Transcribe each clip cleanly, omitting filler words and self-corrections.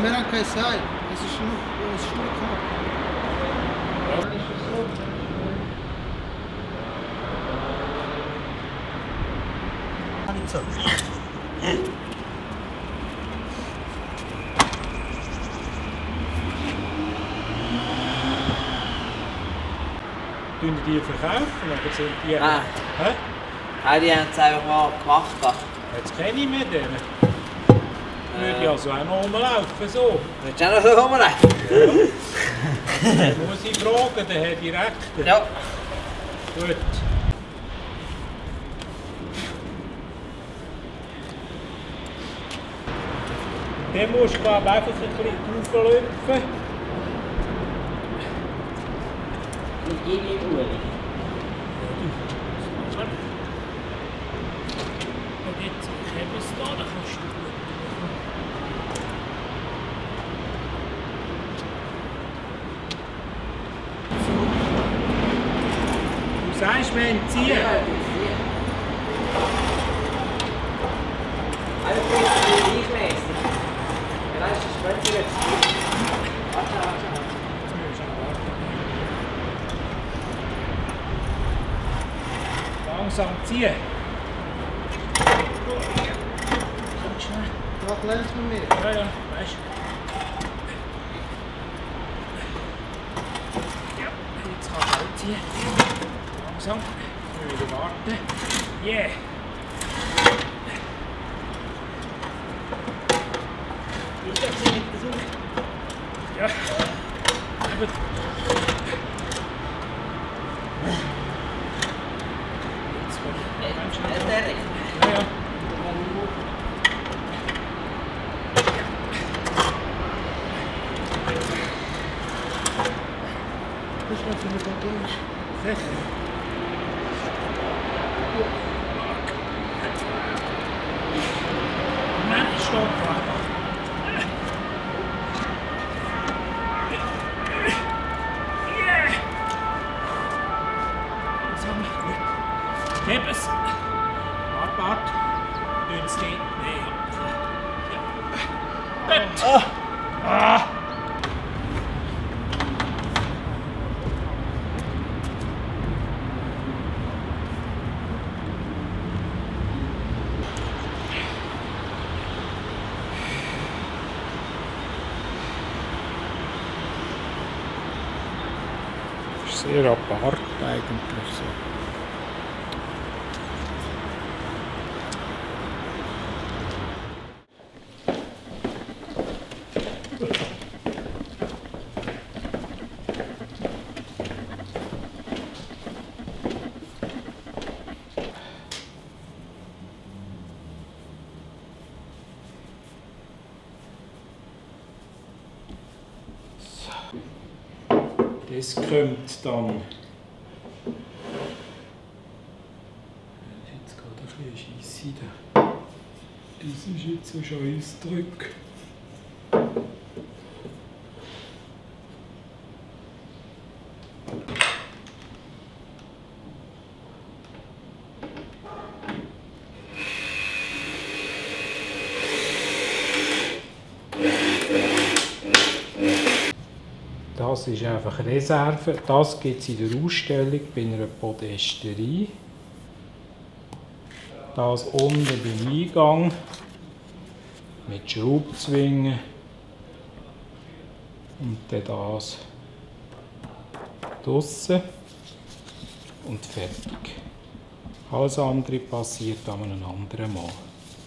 mehr an kein Seil. Es ist nur knapp. Nicht so. Tun die verkaufen oder sind die... Nein. Hä? Nein, die haben es einfach mal gemacht. Jetzt kenne ich mit denen. Würde ich also auch noch rumlaufen, so. Willst du auch noch rumlaufen? Ja. Muss ich fragen, der Herr Direktor. Ja. Gut. Den musst du, glaube ich, einfach ein bisschen drauflüpfen. Ich gebe ihm Uhr. Und jetzt haben wir es da, dann kannst du Du sagst, wir haben ziehen. Ja, gleichmäßig. Vielleicht ist es später jetzt. Warte. Langsam ziehen. Komm schnell. Da lernst du mit mir. Ja, ja, weißt du. Ja, jetzt kann ich auch ziehen. Langsam. Wieder warten. Yeah. Ist das nicht so? Ja. Aber ja, ja. Das ist für eine Bagage. Sicher. Nein, stopp. Gib es! Wart. Du es nicht. Nein. Ja. Gut. Ah. Sehr apart eigentlich so. Das kommt dann. Jetzt geht ein bisschen Scheisse da. Das ist jetzt so Scheissdruck. Das ist einfach Reserve. Das gibt es in der Ausstellung bei einer Podesterie. Das unten beim Eingang mit Schraubzwingen. Und dann das draussen. Und fertig. Alles andere passiert an einem anderen Mal.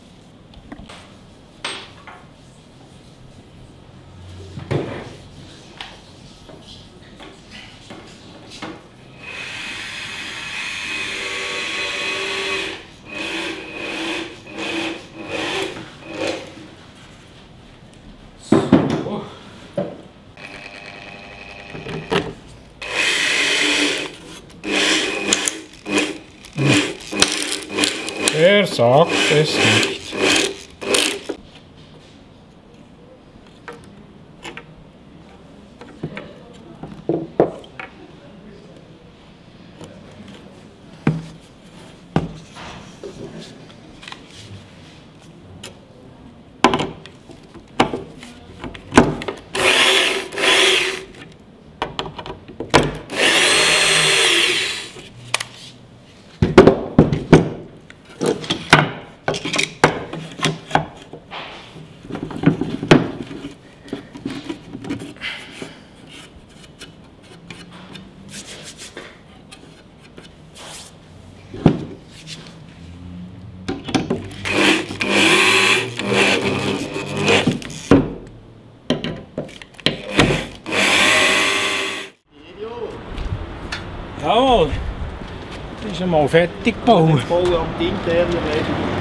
Er sagt es nicht. Jawohl, das ist einmal fertig gebaut. Jetzt bauen wir die interne Leistung.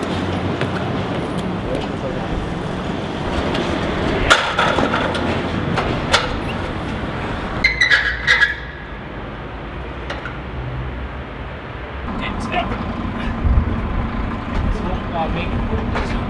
Jetzt, ja. Das macht mal mega gut.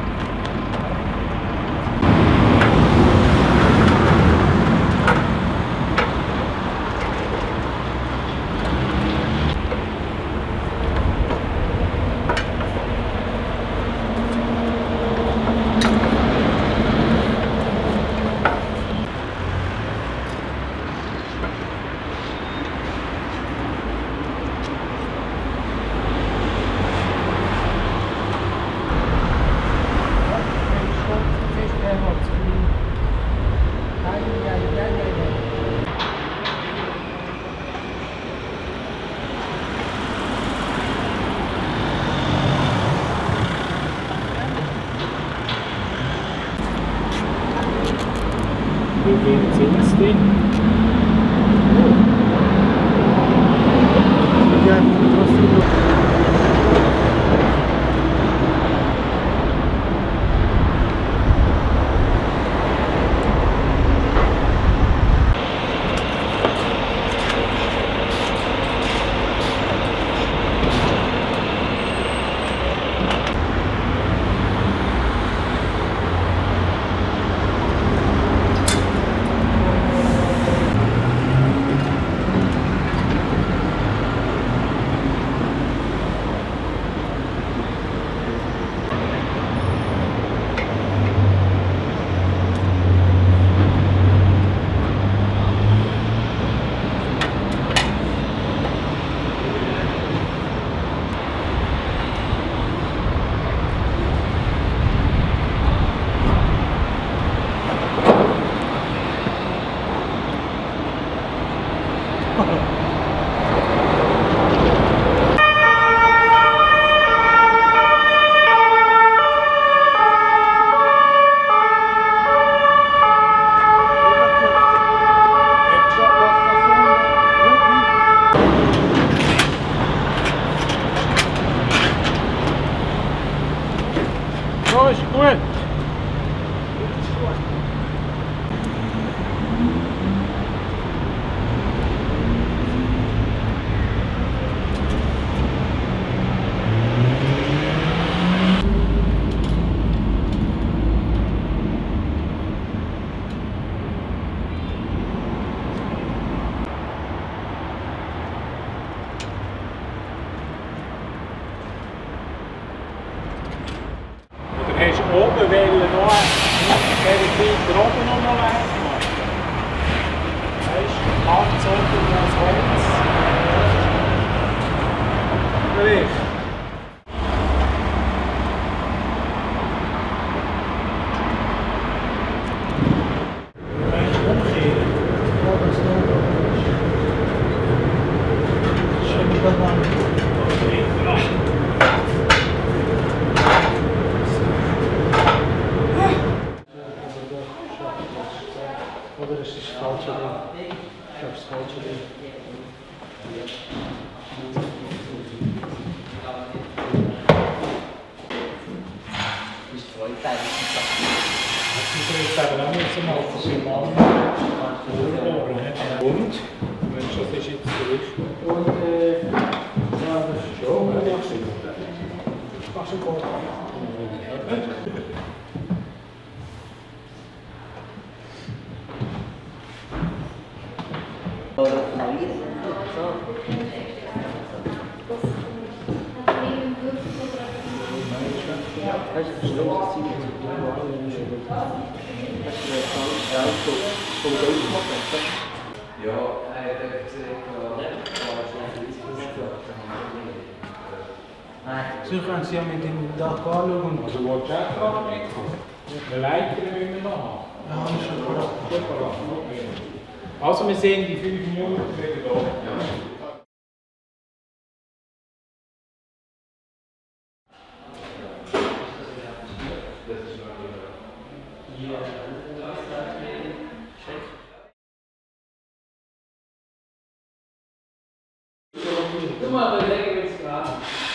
Wie viel sind es denn? So ist gut. Oder hast du oben noch weiter oben noch eins machen? Weißt du, Harz unten das Holz. Richtig. Oder ist das falsche Ding? Ich glaube, das falsche Ding. Das ist zweiteilig. Ich würde auch müssen mal von seinem Mann durchbohren. Und? Wenn das ist jetzt zurück. Und ja, das ist schon. Kannst du gut. Sie können Sie ja mit dem Dach anschauen. Also willst du auch gerade mitkommen? Eine Leiter müssen wir noch haben. Ja, das ist schon gut. Also wir sehen die 5 Minuten wieder da. Du mal überlegen, wie es gerade.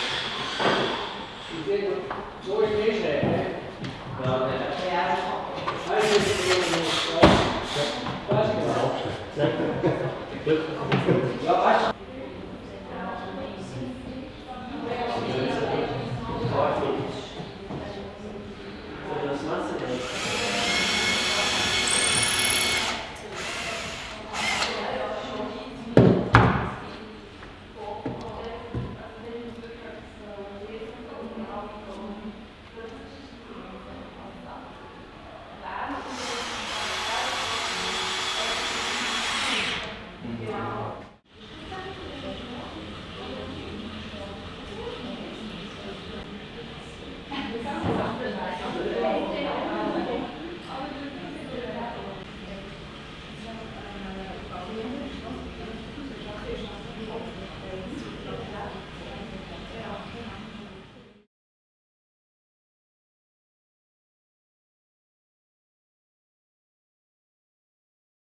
Ich sehe, so ist nicht schräg, ne? Ja, ne? Ja. Also, das ist genau.